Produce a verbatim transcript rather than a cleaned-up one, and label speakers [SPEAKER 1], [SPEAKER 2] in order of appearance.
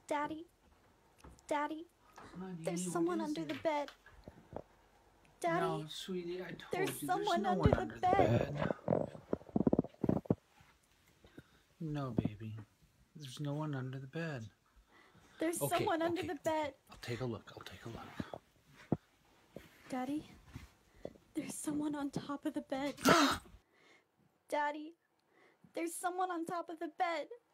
[SPEAKER 1] Daddy, Daddy,
[SPEAKER 2] Honey,
[SPEAKER 1] there's someone under
[SPEAKER 2] it?
[SPEAKER 1] the bed. Daddy,
[SPEAKER 2] no, sweetie, I told
[SPEAKER 1] there's
[SPEAKER 2] you
[SPEAKER 1] someone
[SPEAKER 2] there's no
[SPEAKER 1] under,
[SPEAKER 2] one
[SPEAKER 1] the,
[SPEAKER 2] under
[SPEAKER 1] bed.
[SPEAKER 2] the bed. No, baby. There's no one under the bed.
[SPEAKER 1] There's
[SPEAKER 2] Okay,
[SPEAKER 1] someone under
[SPEAKER 2] okay,
[SPEAKER 1] the bed.
[SPEAKER 2] okay. I'll take a look. I'll take a look.
[SPEAKER 1] Daddy, there's someone on top of the bed. Daddy, there's someone on top of the bed.